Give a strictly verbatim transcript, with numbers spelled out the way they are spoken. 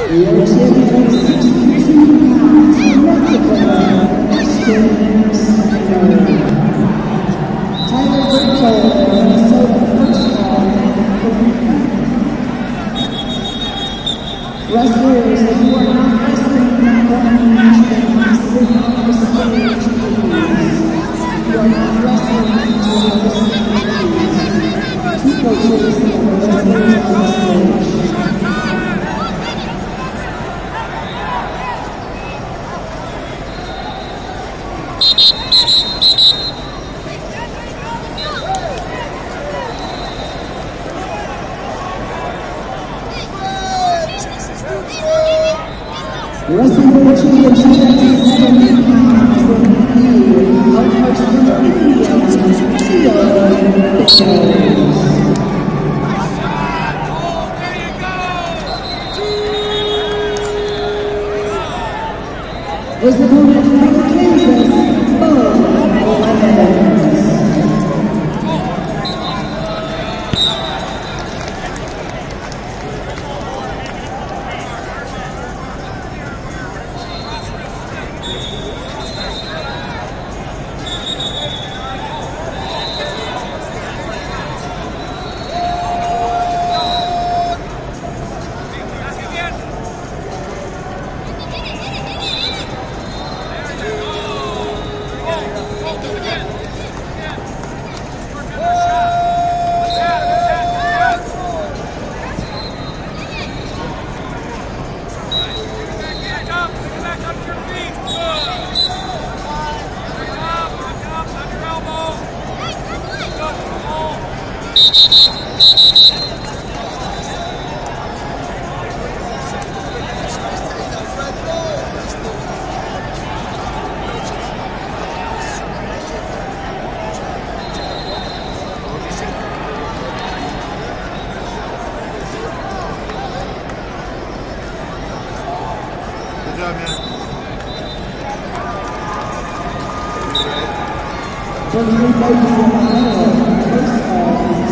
Your champion is sixty-three pounds from Mexico, Ashton Snyder. Tyler Burchill, Minnesota first round and three. Wrestlers, if you are not wrestling that one match, then sit on the stage, please. If you are not wrestling until the stage, two coaches and the wrestlers on the stage. Wrestling World Championship, seventy pounds in the E, out versus India, Tio Pickles. His opponent from Kansas, Bo Evans. Good job, man. From the